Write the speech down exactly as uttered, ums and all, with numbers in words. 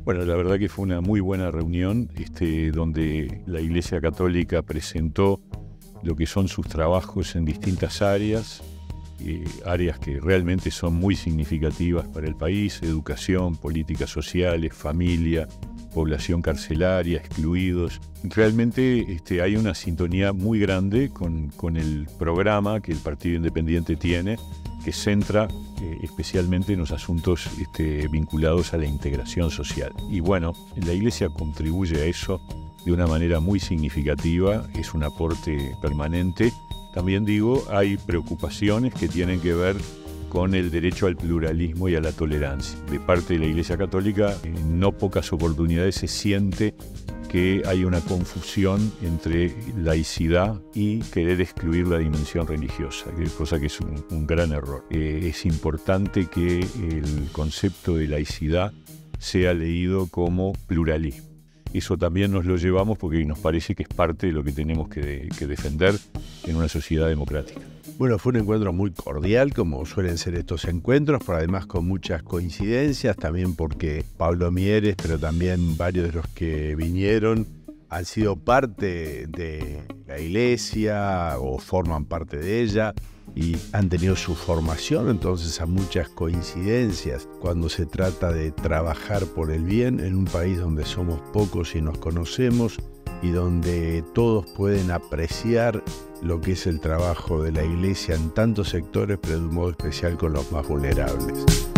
Bueno, la verdad que fue una muy buena reunión, este, donde la Iglesia Católica presentó lo que son sus trabajos en distintas áreas, eh, áreas que realmente son muy significativas para el país: educación, políticas sociales, familia, población carcelaria, excluidos. Realmente este, hay una sintonía muy grande con, con el programa que el Partido Independiente tiene, que centra eh, especialmente en los asuntos este, vinculados a la integración social. Y bueno, la Iglesia contribuye a eso de una manera muy significativa, es un aporte permanente. También digo, hay preocupaciones que tienen que ver con el derecho al pluralismo y a la tolerancia. De parte de la Iglesia Católica, en no pocas oportunidades se siente que hay una confusión entre laicidad y querer excluir la dimensión religiosa, cosa que es un, un gran error. Eh, es importante que el concepto de laicidad sea leído como pluralismo. Eso también nos lo llevamos porque nos parece que es parte de lo que tenemos que, de, que defender en una sociedad democrática. Bueno, fue un encuentro muy cordial, como suelen ser estos encuentros, pero además con muchas coincidencias, también porque Pablo Mieres, pero también varios de los que vinieron, han sido parte de la Iglesia o forman parte de ella y han tenido su formación, entonces hay muchas coincidencias cuando se trata de trabajar por el bien en un país donde somos pocos y nos conocemos y donde todos pueden apreciar lo que es el trabajo de la Iglesia en tantos sectores, pero de un modo especial con los más vulnerables.